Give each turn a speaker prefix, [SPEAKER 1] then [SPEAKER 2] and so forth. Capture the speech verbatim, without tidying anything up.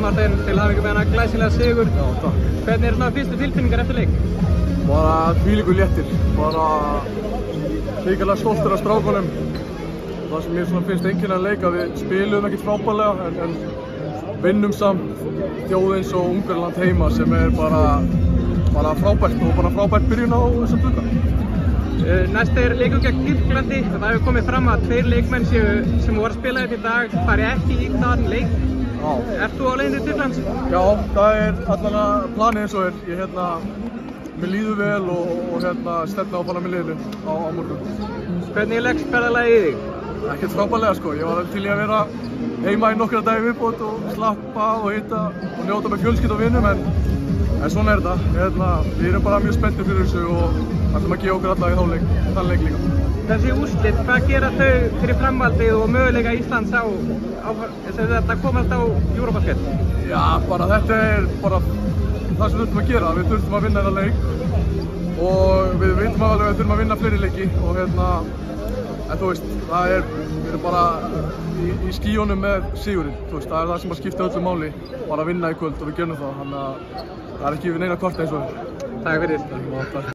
[SPEAKER 1] Martin, til hamingju með hana glæsilega sigur.
[SPEAKER 2] Já, takk.
[SPEAKER 1] Hvernig eru svona fyrstu tilfinningar eftir leik?
[SPEAKER 2] Bara þvílíkur léttir. Bara hrikalega stoltur af strákunum. Það sem mér svona finnst einkennilega leik að við spilum ekkert frábærlega en, en vinnum samt þjóð eins og Ungverjaland heima sem er bara, bara frábært og bara frábært byrjun á þessum glugga.
[SPEAKER 1] Uh, Næst er leikur gegn Tyrklandi. Það hefur komið fram að tveir leikmenn séu, sem voru að spila þetta í dag fari ekki í þann leik.
[SPEAKER 2] Já.
[SPEAKER 1] Ert þú á leiðinni til Tyrklands?
[SPEAKER 2] Já, það er allavega planið eins og er. Ég hérna, mér líður vel og, og hérna stefna á bara með liðinu á, á morgun.
[SPEAKER 1] Hvernig leggst ferðalagið í þig?
[SPEAKER 2] Ekkert frábærlega sko. Ég var til í að vera heima í nokkra dagi viðbót og slappa og hitta og njóta með fjölskyldu og vinum en, en svona er þetta. Hérna, við erum bara mjög spenntir fyrir þessu og ætlum að gefa okkur alla í þá leik, þann leik líka.
[SPEAKER 1] Þessi úrslit, hvað gera þau fyrir framhaldið og möguleika Íslands á, á þetta komast á Eurobasket?
[SPEAKER 2] Já, bara þetta er bara það sem við þurfum að gera. Við þurfum að vinna þetta leik og við veitum alveg að við þurfum að vinna fleiri leiki og hérna, en þú veist, það er, við erum bara í, í skíunum með sigurinn, þú veist, það er það sem að skipta öllu máli, bara að vinna í kvöld og við gerum það, þannig að það er ekki við neina korta eins og þetta.
[SPEAKER 1] Takk fyrir.